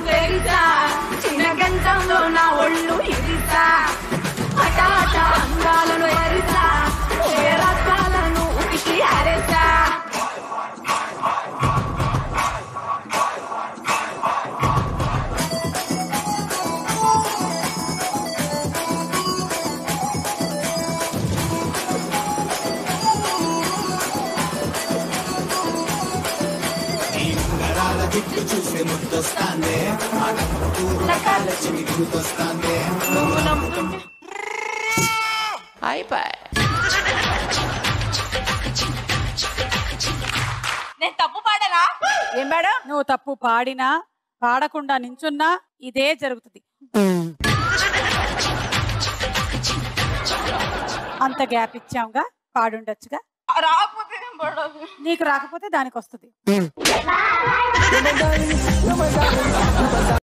Teresa చిన్న గంటంలో నా ఒళ్ళు ఇరిసా హఠాట అంగాలను ఎరిసా ఏ రకాలను ఉడికి అరెసా చూసే ముద్దొస్తాందే చిగురుతొస్తాందే అయిపోయి నేను తప్పు పాడనా? ఏం మేడం నువ్వు తప్పు పాడినా పాడకుండా నించున్నా ఇదే జరుగుతుంది. అంత గ్యాప్ ఇచ్చాంగా పాడుండొచ్చుగా. రాకపోతే నీకు రాకపోతే దానికి వస్తుంది.